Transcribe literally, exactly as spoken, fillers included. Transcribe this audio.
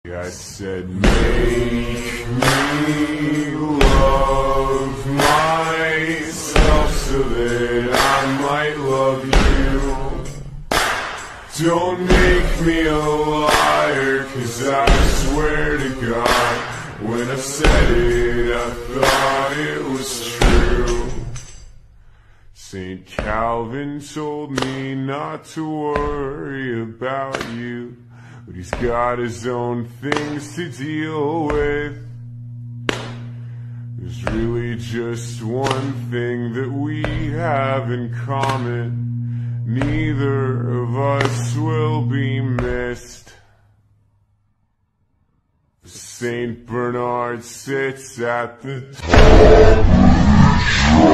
I said, make me love myself so that I might love you. Don't make me a liar, 'cause I swear to God, when I said it, I thought it was true. Saint Calvin told me not to worry about you, but he's got his own things to deal with. There's really just one thing that we have in common. Neither of us will be missed. The Saint Bernard sits at the top.